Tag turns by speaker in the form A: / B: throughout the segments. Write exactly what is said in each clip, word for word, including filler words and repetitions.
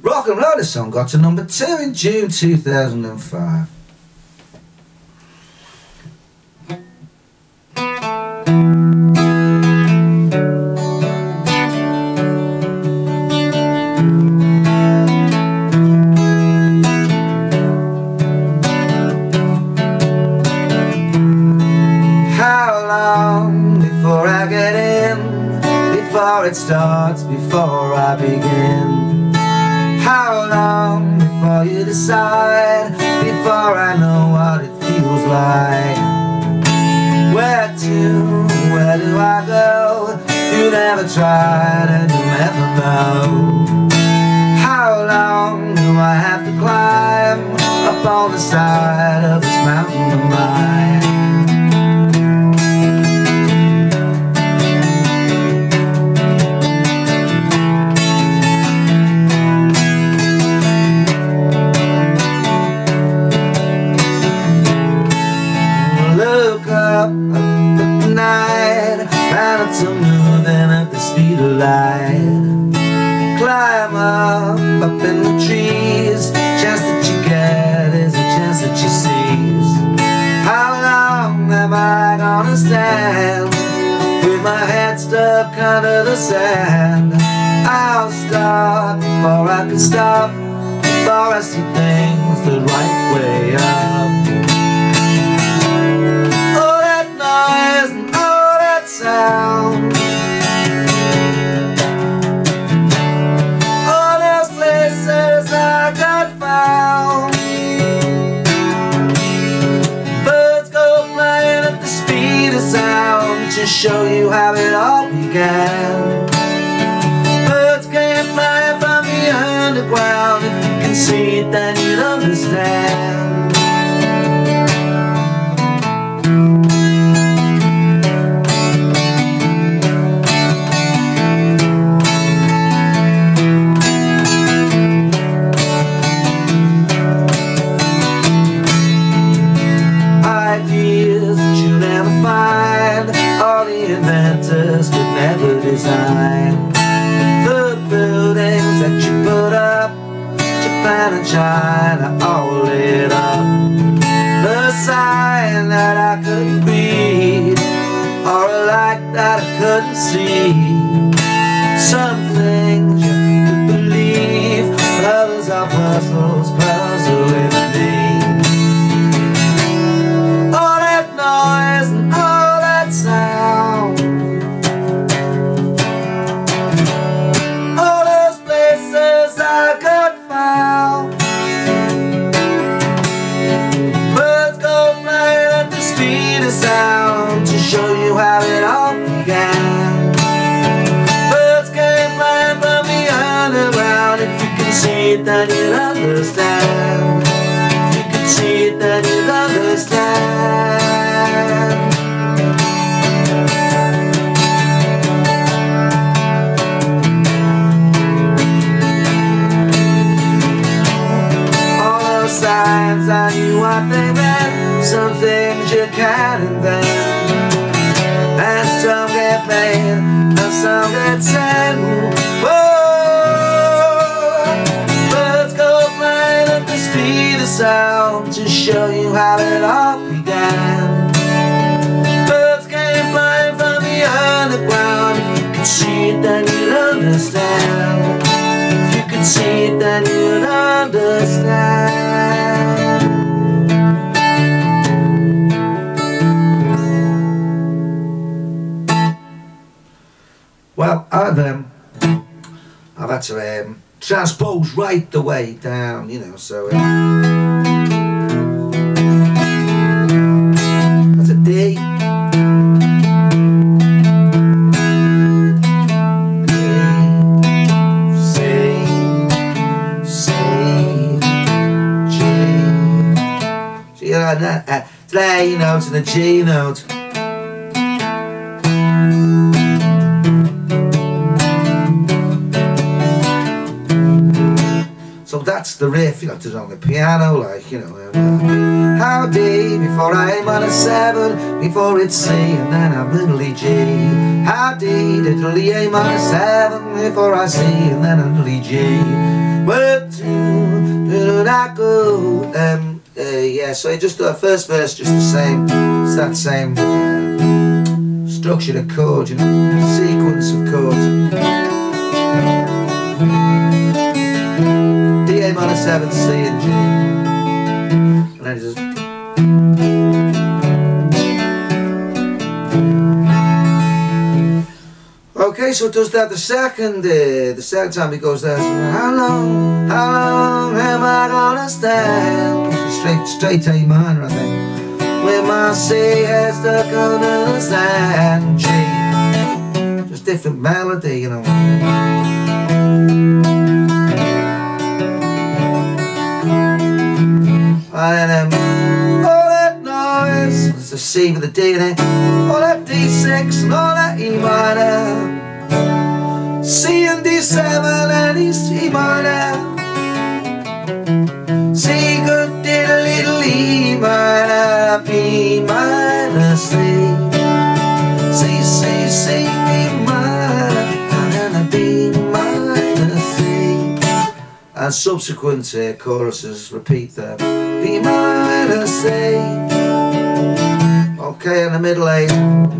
A: Rock and Roll, this song got to number two in June two thousand five. How long before I get in? Before it starts, before I begin? How long before you decide? Before I know what it feels like? Where to? Where do I go? You never tried and you never know. How long do I have to climb up on the side of this mountain of mine? Planets are moving at the speed of light. Climb up, up in the trees. Chance that you get is a chance that you seize. How long am I gonna stand with my head stuck under the sand? I'll start before I can stop, before I see things the right way up. All that noise and all that sound, all those places I got found. Birds go flying at the speed of sound to show you how it all began. Birds came flying from the underground. If you can see it, then you'll understand. Ideas that you never find, all the inventors could never design. The buildings that you put up, Japan and China all lit up. The sign that I couldn't read, or a light that I couldn't see. Some things you have to believe, but others are puzzles, puzzling me. Noise and all that sound, all those places I got found. Birds go flying at the speed of sound to show you how it all began. Birds came flying from the underground. If you can see it, then you'll understand. If you can see it, then you'll understand. Signs I knew what they meant. Some things you can't invent, and some get made, and some get sent. Whoa! Birds go flying at the speed of sound to show you how it all began. Birds came flying from the underground. If you can see it, then you'll understand. If you can see it, then you'll understand. Well, I've, um, I've had to um, transpose right the way down, you know, so um, that's a D. C, C, G. So you know, that, uh, it's an A note and a G note. So that's the riff, you know, to on the piano, like, you know. Uh, how D before I aim on a seven, before it's C and then a middly G. How D, diddly aim on a seven, before I C and then a middly G. where to did I go? Um, uh, yeah, so you just do a first verse just the same. It's that same uh, structure of chords, you know, sequence of chords. D A minor seven, C and G, and then just. Okay, so it does that the second, uh, the second time he goes there. So, how long, how long am I gonna stand? Straight, straight A minor, I think. With my C has stuck under the sand. G, just different melody, you know. And then um, all that noise, it's a C with a D in it. All that D six and all that E minor. C and D seven and E C minor. C good diddle little E minor, B minor, C, C, C, C, B minor, and a B minor, C. And subsequent uh, choruses repeat that. B minor, C. Okay, in the middle A.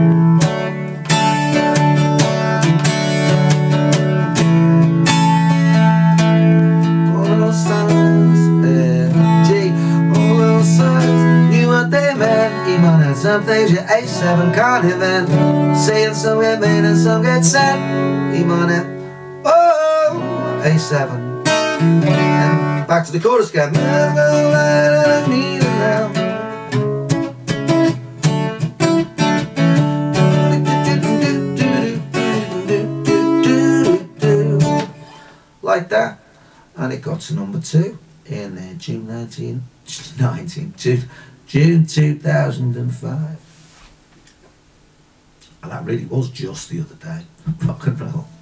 A: Some things your A seven can't even say, and some get made and some get said. E minor, oh, A seven. And back to the chorus again. Like that. And it got to number two in uh, June nineteen, nineteen, June two thousand five. And that really was just the other day. Rock and roll.